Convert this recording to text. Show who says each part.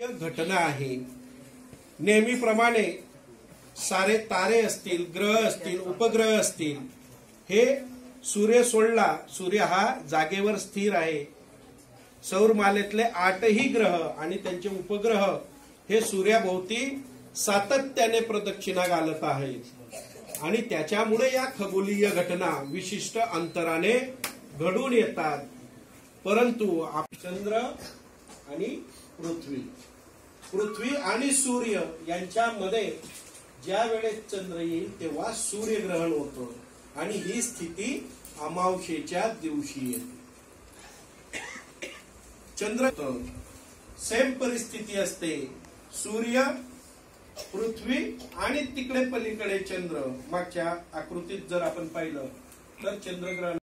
Speaker 1: घटना आहे। नेहमीप्रमाणे सारे तारे असतील, ग्रह असतील, उपग्रह असतील, हे सूर्य सोडला, सूर्य हा जागेवर स्थिर आहे। सौरमालेतले 8ही ग्रह आणि त्यांचे उपग्रह हे सूर्याभोवती सातत्याने प्रदक्षिणा घालत आहेत आणि त्याच्यामुळे या खगोलीय घटना विशिष्ट अंतराने घडून येतात। परंतु चंद्र आणि पृथ्वी आणि सूर्य यांच्यामध्ये ज्या वेळेस चंद्र येईल तेव्हा सूर्यग्रहण होतं आणि ही स्थिती अमावस्येच्या दिवशी येते। चंद्र सेम परिस्थिती असते, सूर्य, पृथ्वी आणि तिकडे पलीकडे चंद्र। मागच्या आकृतीत जर आपण पाहिलं तर चंद्रग्रहण